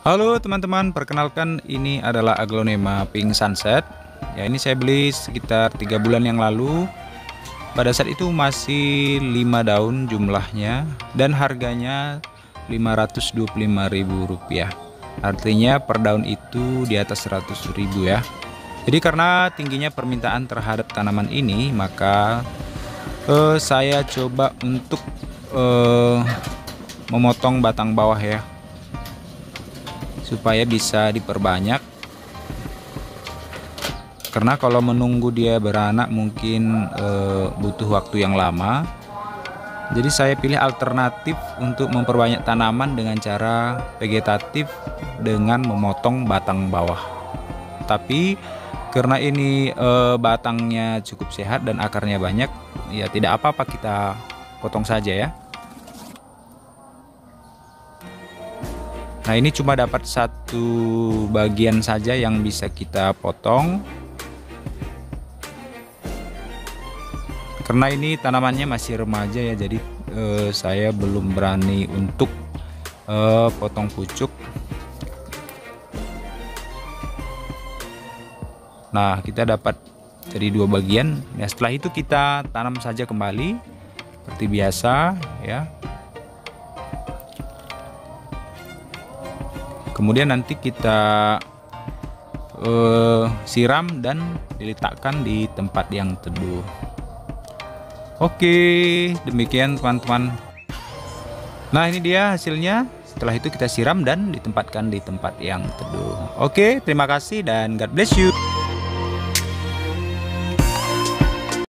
Halo teman-teman, perkenalkan ini adalah Aglonema Pink Sunset. Ya, ini saya beli sekitar 3 bulan yang lalu. Pada saat itu masih 5 daun jumlahnya dan harganya Rp525.000. Artinya per daun itu di atas 100.000 ya. Jadi karena tingginya permintaan terhadap tanaman ini, maka saya coba untuk memotong batang bawah ya, supaya bisa diperbanyak, karena kalau menunggu dia beranak mungkin butuh waktu yang lama. Jadi saya pilih alternatif untuk memperbanyak tanaman dengan cara vegetatif dengan memotong batang bawah. Tapi karena ini batangnya cukup sehat dan akarnya banyak, ya tidak apa-apa, kita potong saja ya. Nah, ini cuma dapat satu bagian saja yang bisa kita potong, karena ini tanamannya masih remaja ya. Jadi saya belum berani untuk potong pucuk. Nah, kita dapat jadi 2 bagian ya. Setelah itu kita tanam saja kembali seperti biasa ya. Kemudian nanti kita siram dan diletakkan di tempat yang teduh. Oke, demikian teman-teman. Nah, ini dia hasilnya. Setelah itu kita siram dan ditempatkan di tempat yang teduh. Oke, terima kasih dan God bless you.